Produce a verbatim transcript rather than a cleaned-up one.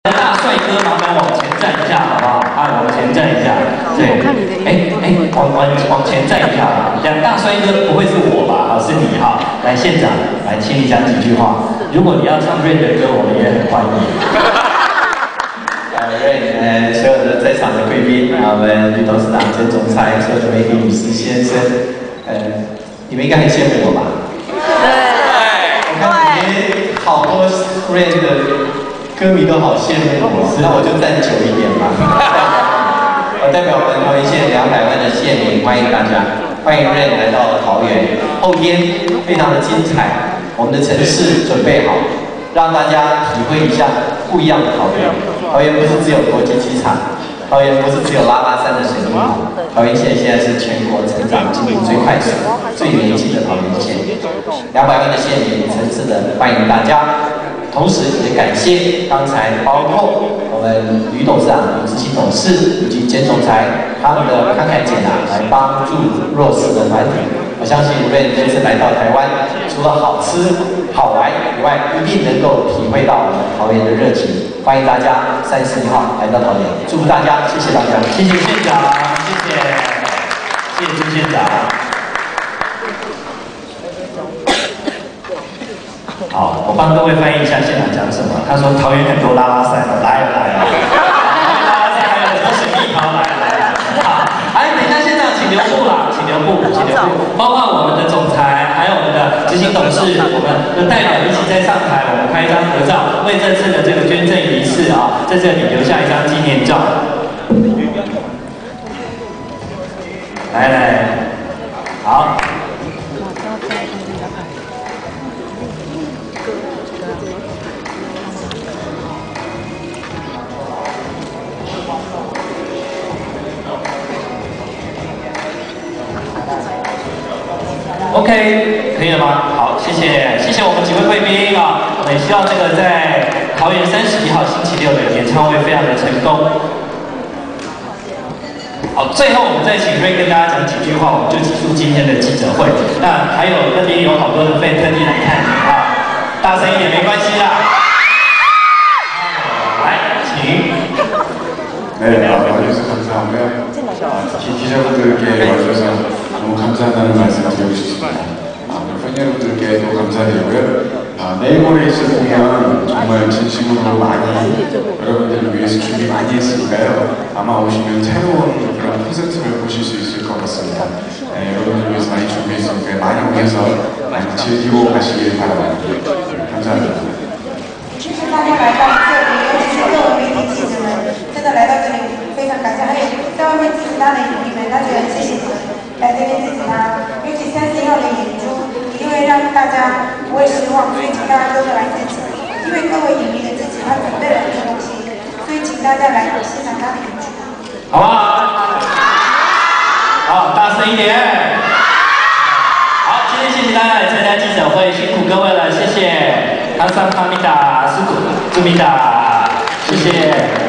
大帅哥，麻烦往前站一下，好不好？啊，往前站一下。对，哎哎，往往往前站一下。两大帅哥不会是我吧？好，是你哈。来，县长，来，请你讲几句话。如果你要唱 Rain 的歌，我们也很欢迎。 呃 ，Rain， 呃，所有的在场的贵宾，啊，我们女董事长兼总裁，所有的媒体女士先生，呃，你们应该很羡慕我吧？对。我看你们好多 Rain 的。 歌迷都好羡慕我，那我就站久一点吧。我代表我们桃园县两百万的县民，欢迎大家，欢迎 Rain 来到桃园。后天非常的精彩，我们的城市准备好，让大家体会一下不一样的桃园。桃园不是只有国际机场，桃园不是只有拉拉山的水泥湖，桃园县现在是全国成长进步最快速、最年轻的桃园县。两百万的县民，诚挚的欢迎大家。 同时也感谢刚才包括我们吕董事长、吕执行董事以及简总裁他们的慷慨解囊，来帮助弱势的团体。我相信 Rain 这次来到台湾，除了好吃好玩以外，一定能够体会到我们桃园的热情。欢迎大家三十一号来到桃园，祝福大家，谢谢大家， 谢谢县长，谢谢，谢谢朱县长。 好，我帮各位翻译一下县长讲什么。他说桃园很多拉拉山，来了来了，拉拉山还有很多水蜜桃，来了来了。好，哎，等一下县长请留步啦，请留步，请留步。包括我们的总裁，还有我们的执行董事，我们的代表一起在上台，我们拍一张合照，为这次的这个捐赠仪式啊，在这里留下一张纪念照。来来，好。 OK， 可以了吗？好，谢谢，谢谢我们几位贵宾啊！我们也希望这个在桃园三十一号星期六的演唱会非常的成功。好，最后我们再请瑞跟大家讲几句话，我们就结束今天的记者会。那还有那边有好多人被特地来看你啊，大声一点没关系啦。来，请。 네, 와주셔서 감사하고요. 기자분들께 와주셔서 너무 감사하다는 말씀 드리고 싶습니다. 아, 팬 여러분들께도 감사드리고요. 아, 내일 모레 있을 공연 정말 진심으로 많이 여러분들을 위해서 준비 많이 했으니까요. 아마 오시면 새로운 그런 콘서트를 보실 수 있을 것 같습니다. 네, 여러분들 위해서 많이 준비했으니까 많이 오셔서 많이 즐기고 가시길 바랍니다. 네, 감사합니다. 谢谢大家来到这里，尤其是各位媒体记者们，真的来到这里非常感谢，还有在外面支持他的影迷们，他觉得谢谢你们来这边支持他。尤其三十一号的演出，一定会让大家不会失望，所以请大家多多来支持。因为各位影迷的支持，他准备了很多东西，所以请大家来欣赏他的演出。 好不好？好，大声一点。好，今天谢谢大家来参加记者会，辛苦各位了，谢谢。 감사합니다. 수고하셨습니다. 谢谢。